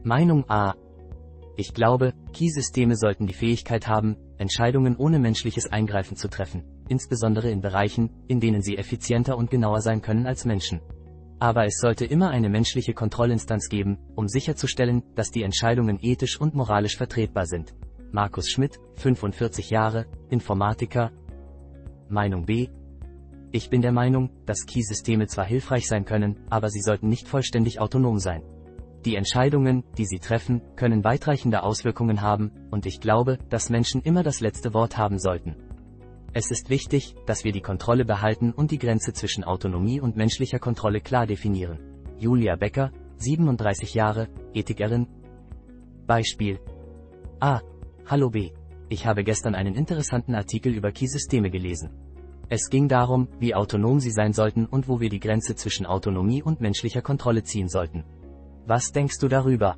Meinung A. Ich glaube, KI-Systeme sollten die Fähigkeit haben, Entscheidungen ohne menschliches Eingreifen zu treffen, insbesondere in Bereichen, in denen sie effizienter und genauer sein können als Menschen. Aber es sollte immer eine menschliche Kontrollinstanz geben, um sicherzustellen, dass die Entscheidungen ethisch und moralisch vertretbar sind. Markus Schmidt, 45 Jahre, Informatiker. Meinung B. Ich bin der Meinung, dass KI-Systeme zwar hilfreich sein können, aber sie sollten nicht vollständig autonom sein. Die Entscheidungen, die sie treffen, können weitreichende Auswirkungen haben, und ich glaube, dass Menschen immer das letzte Wort haben sollten. Es ist wichtig, dass wir die Kontrolle behalten und die Grenze zwischen Autonomie und menschlicher Kontrolle klar definieren. Julia Becker, 37 Jahre, Ethikerin. Beispiel. A. Hallo B. Ich habe gestern einen interessanten Artikel über KI-Systeme gelesen. Es ging darum, wie autonom sie sein sollten und wo wir die Grenze zwischen Autonomie und menschlicher Kontrolle ziehen sollten. Was denkst du darüber?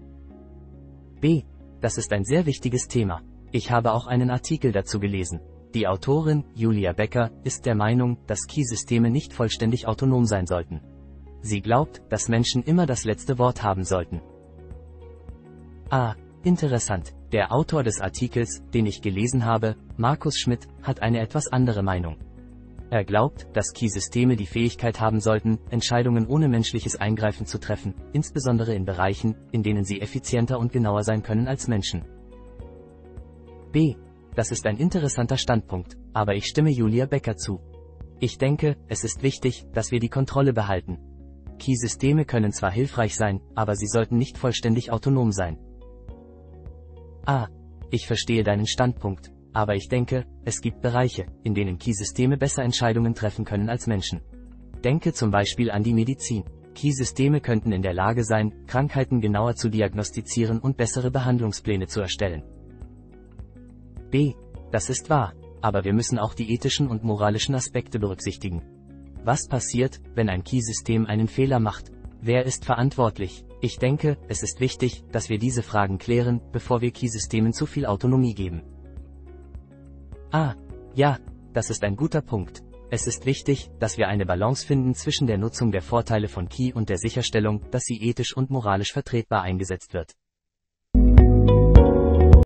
B. Das ist ein sehr wichtiges Thema. Ich habe auch einen Artikel dazu gelesen. Die Autorin, Julia Becker, ist der Meinung, dass KI-Systeme nicht vollständig autonom sein sollten. Sie glaubt, dass Menschen immer das letzte Wort haben sollten. A. Interessant. Der Autor des Artikels, den ich gelesen habe, Markus Schmidt, hat eine etwas andere Meinung. Er glaubt, dass KI-Systeme die Fähigkeit haben sollten, Entscheidungen ohne menschliches Eingreifen zu treffen, insbesondere in Bereichen, in denen sie effizienter und genauer sein können als Menschen. B. Das ist ein interessanter Standpunkt, aber ich stimme Julia Becker zu. Ich denke, es ist wichtig, dass wir die Kontrolle behalten. KI-Systeme können zwar hilfreich sein, aber sie sollten nicht vollständig autonom sein. A. Ich verstehe deinen Standpunkt. Aber ich denke, es gibt Bereiche, in denen KI-Systeme besser Entscheidungen treffen können als Menschen. Denke zum Beispiel an die Medizin. KI-Systeme könnten in der Lage sein, Krankheiten genauer zu diagnostizieren und bessere Behandlungspläne zu erstellen. B. Das ist wahr, aber wir müssen auch die ethischen und moralischen Aspekte berücksichtigen. Was passiert, wenn ein KI-System einen Fehler macht? Wer ist verantwortlich? Ich denke, es ist wichtig, dass wir diese Fragen klären, bevor wir KI-Systemen zu viel Autonomie geben. Ah, ja, das ist ein guter Punkt. Es ist wichtig, dass wir eine Balance finden zwischen der Nutzung der Vorteile von KI und der Sicherstellung, dass sie ethisch und moralisch vertretbar eingesetzt wird.